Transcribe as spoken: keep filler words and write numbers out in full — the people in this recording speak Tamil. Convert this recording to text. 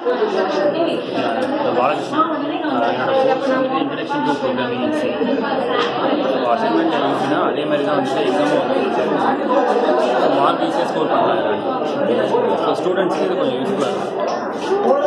பாலகிருஷ்ணன் என்னோட கோர்ஸ் வந்து introduction to programming in C. இப்போ அசைன்மெண்ட் இருந்துச்சுன்னா அதே மாதிரி தான் வந்துட்டு எக்ஸாமும் வந்து மார்க் ஈஸியாக ஸ்கோர் பண்ணலாம். ஸோ ஸ்டூடெண்ட்ஸ்க்கு இது கொஞ்சம் யூஸ்ஃபுல்லாக இருக்கும்.